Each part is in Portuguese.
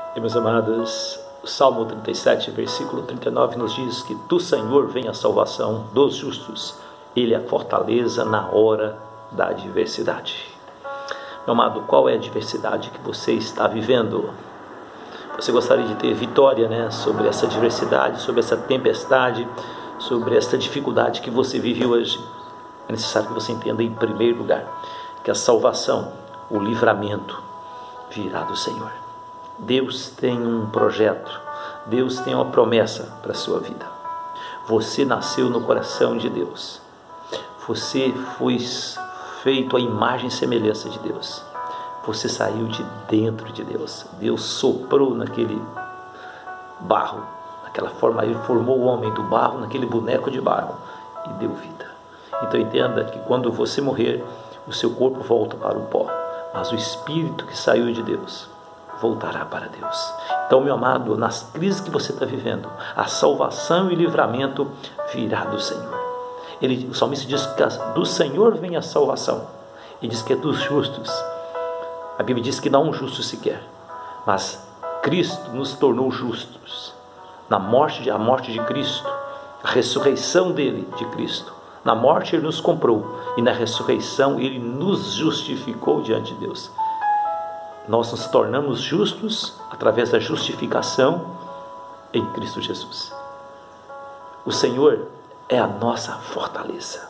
E, meus amados, o Salmo 37, versículo 39 nos diz que do Senhor vem a salvação dos justos, Ele é a fortaleza na hora da adversidade. Meu amado, qual é a adversidade que você está vivendo? Você gostaria de ter vitória, sobre essa adversidade, sobre essa tempestade, sobre essa dificuldade que você vive hoje? É necessário que você entenda, em primeiro lugar, que a salvação, o livramento, virá do Senhor. Deus tem um projeto, Deus tem uma promessa para a sua vida. Você nasceu no coração de Deus. Você foi feito à imagem e semelhança de Deus. Você saiu de dentro de Deus. Deus soprou naquele barro, naquela forma, Ele formou o homem do barro, naquele boneco de barro, e deu vida. Então entenda que quando você morrer, o seu corpo volta para o pó, mas o espírito que saiu de Deus voltará para Deus. Então, meu amado, nas crises que você está vivendo, a salvação e o livramento virá do Senhor. O salmista diz que do Senhor vem a salvação, e diz que é dos justos. A Bíblia diz que não há um justo sequer, mas Cristo nos tornou justos. A morte de Cristo, a ressurreição dele, de Cristo, na morte Ele nos comprou, e na ressurreição Ele nos justificou diante de Deus. Nós nos tornamos justos através da justificação em Cristo Jesus. O Senhor é a nossa fortaleza.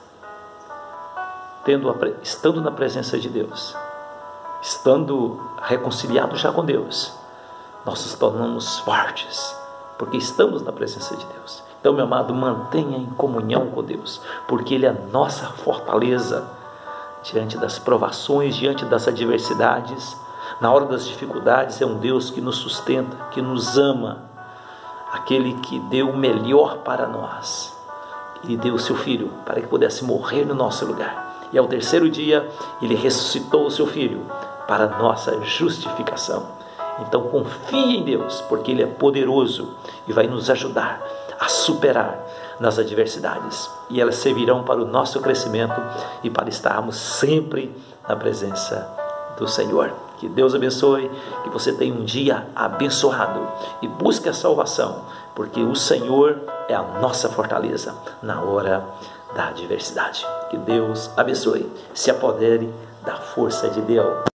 Estando na presença de Deus, estando reconciliados já com Deus, nós nos tornamos fortes, porque estamos na presença de Deus. Então, meu amado, mantenha em comunhão com Deus, porque Ele é a nossa fortaleza diante das provações, diante das adversidades. Na hora das dificuldades, é um Deus que nos sustenta, que nos ama, aquele que deu o melhor para nós. Ele deu o seu Filho para que pudesse morrer no nosso lugar. E ao terceiro dia, Ele ressuscitou o seu Filho para a nossa justificação. Então confie em Deus, porque Ele é poderoso e vai nos ajudar a superar nas adversidades. E elas servirão para o nosso crescimento e para estarmos sempre na presença do Senhor. Que Deus abençoe, que você tenha um dia abençoado e busque a salvação, porque o Senhor é a nossa fortaleza na hora da adversidade. Que Deus abençoe, se apodere da força de Deus.